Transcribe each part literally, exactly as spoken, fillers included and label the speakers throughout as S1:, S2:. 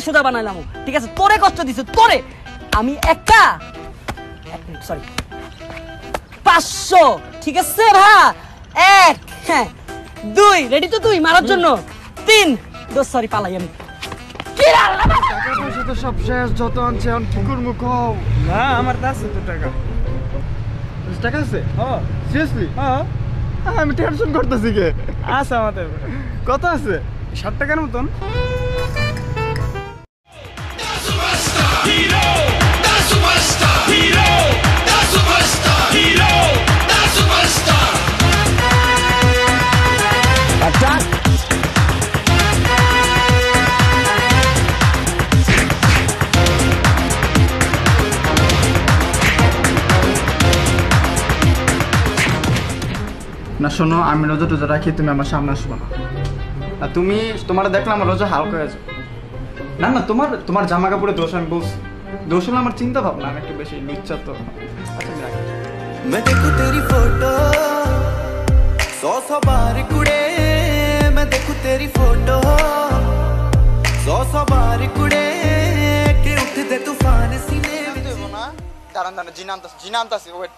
S1: সুদা বানাইলাম, ঠিক আছে? তোরে কষ্ট দিছে, তোরে আমি একা এক মিনিট সরি পাঁচশো, ঠিক আছে ভা? এক, হ্যাঁ, দুই, রেডি তো তুই মারার জন্য? তিন, দোষ, সরি পালাই আমি।
S2: তো সব শেষ, যত আনছে এখন কি করবো কও?
S3: না আমার তো আছে তো টাকা।
S2: টাকা আছে?
S3: হ্যাঁ
S2: সিরিয়াসলি?
S3: হ্যাঁ
S2: আমি টেনশন করতেছি কে।
S3: আছে আমাদের।
S2: কত আছে?
S3: ষাট টাকার মতন।
S2: না শোনো, আমি রোজা টোজা রাখি, তুমি আমার সামনে আসবো না। আর তুমি তোমার দেখলাম আমার রোজা হালকা হয়ে যাবে। না না, তোমার তোমার জামা কাপড়ে দোষ, আমি বলছি দোষ হলো আমার চিন্তা ভাবনা, আমি একটু বেশি লুচ্ছা তো। আচ্ছা আমি রাখি।
S4: मैं देखूं तेरी फोटो सौ सौ बार कुड़े, मैं देखूं तेरी फोटो सौ सौ बार कुड़े के उठते तूफान सीने में।
S2: না দাঁড়ান দাঁড়ান, জিনান্ত জিনান্ত আছে, ওয়েট।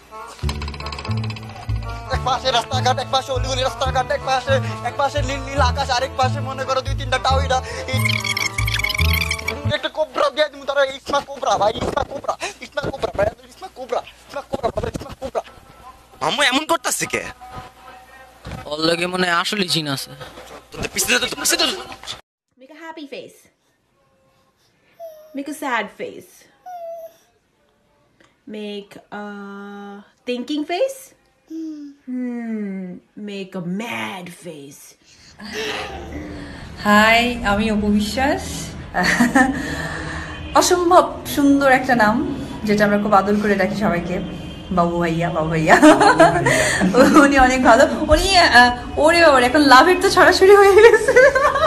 S2: এক পাশে রাস্তাঘাট, এক পাশে অলিগলি রাস্তাঘাট, এক পাশে এক পাশে নীল নীল আকাশ, আরেক পাশে মনে করো দুই তিনটা টাউইডা। একটা কোবরা দিয়ে তুমি তারা ইসমা কোবরা ভাই, ইসমা কোবরা, ইসমা কোবরা ভাই, ইসমা কোবরা, ইসমা কোবরা ভাই, ইসমা কোবরা।
S4: আম্মু এমন করতেছে কে?
S1: ওর লগে মনে আসলে জিন আছে।
S4: তোদের পিছনে তো তুমি সেটা
S5: Make a happy face. Make a sad face. Make a thinking face. Hmm. Make a mad face.
S6: Hi, আমি অপু বিশ্বাস। অসম্ভব সুন্দর একটা নাম, যেটা আমরা খুব আদর করে ডাকি সবাইকে, বাবু ভাইয়া, বাবু ভাইয়া। উনি অনেক ভালো, উনি ওরে ওরে এখন লাভের তো ছড়াছড়ি হয়ে গেছে।